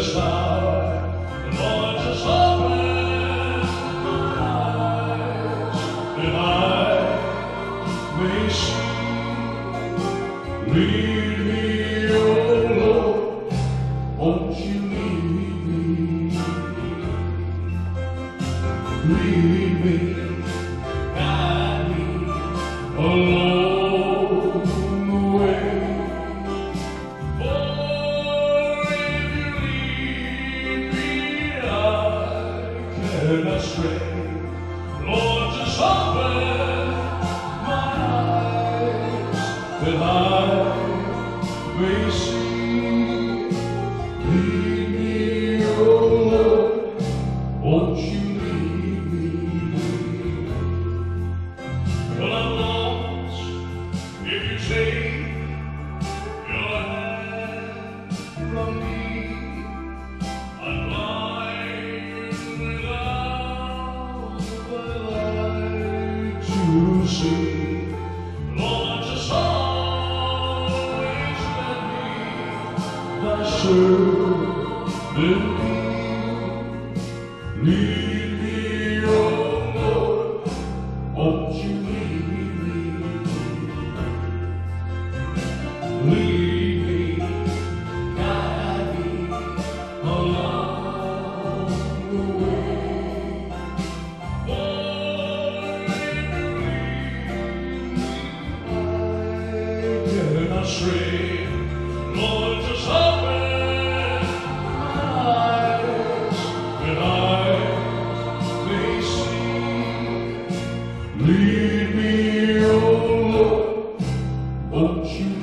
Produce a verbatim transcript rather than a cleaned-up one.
this hour, Lord, just open my eyes that I may see. Lead me, oh Lord, won't you lead me? Lead me, guide me along the way. For if you lead me, I cannot stray. Lord, just open my eyes that I may see. Lead me, oh Lord, won't you lead me? Well, I'm lost if you take your hand from me. I'm blind without the light to see. Lord, just always let me thy servant be. Lead me, oh Lord, won't you lead me? Lead me, guide me along the way. For if you lead me, I cannot stray. Lord, just open my eyes that I may see. Lead me, oh Lord, won't you